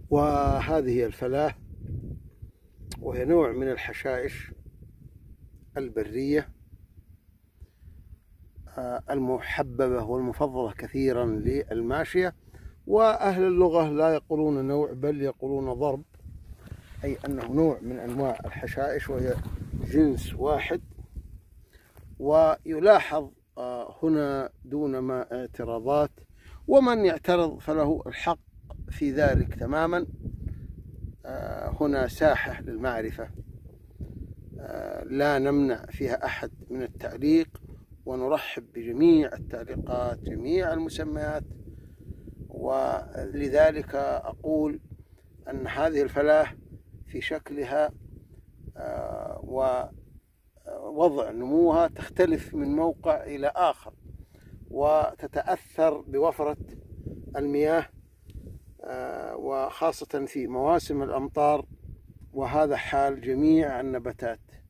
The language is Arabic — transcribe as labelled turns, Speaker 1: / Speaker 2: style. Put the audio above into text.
Speaker 1: وهذه الفلاة وهي نوع من الحشائش البرية المحببة والمفضلة كثيرا للماشية. وأهل اللغة لا يقولون نوع بل يقولون ضرب، أي أنه نوع من أنواع الحشائش وهي جنس واحد. ويلاحظ هنا دون ما اعتراضات، ومن يعترض فله الحق في ذلك تماما. هنا ساحة للمعرفة لا نمنع فيها أحد من التعليق، ونرحب بجميع التعليقات جميع المسميات. ولذلك أقول أن هذه الفلاة في شكلها ووضع نموها تختلف من موقع إلى آخر، وتتأثر بوفرة المياه وخاصة في مواسم الأمطار، وهذا حال جميع النباتات.